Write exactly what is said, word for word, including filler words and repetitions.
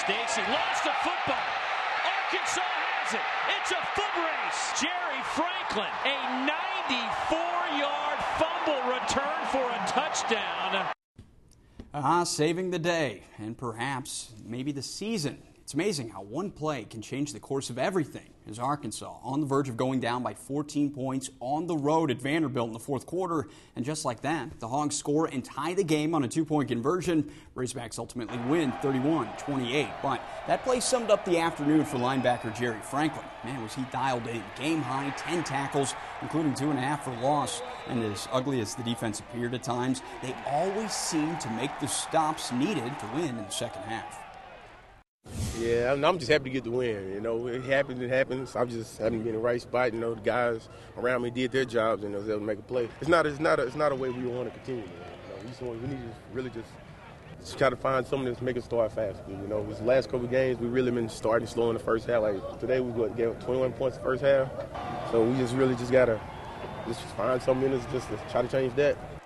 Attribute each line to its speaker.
Speaker 1: Stacy lost the football. Arkansas has it. It's a foot race. Jerry Franklin, a ninety-four yard fumble return for a touchdown.
Speaker 2: Ah, uh, saving the day, and perhaps maybe the season. It's amazing how one play can change the course of everything. As Arkansas on the verge of going down by fourteen points on the road at Vanderbilt in the fourth quarter. And just like that, the Hogs score and tie the game on a two-point conversion. Razorbacks ultimately win thirty-one twenty-eight. But that play summed up the afternoon for linebacker Jerry Franklin. Man, was he dialed in. Game high, ten tackles, including two and a half for loss. And as ugly as the defense appeared at times, they always seemed to make the stops needed to win in the second half.
Speaker 3: Yeah, I'm just happy to get the win. You know, it happens, it happens. I'm just happy to be in the right spot. You know, the guys around me did their jobs and they was able to make a play. It's not, it's not, a, it's not a way we want to continue. You know, we, just want, we need to really just, just try to find something that's make us start fast. You know, these last couple of games we really been starting slow in the first half. Like today we got twenty-one points the first half, so we just really just gotta just find something in us just to try to change that.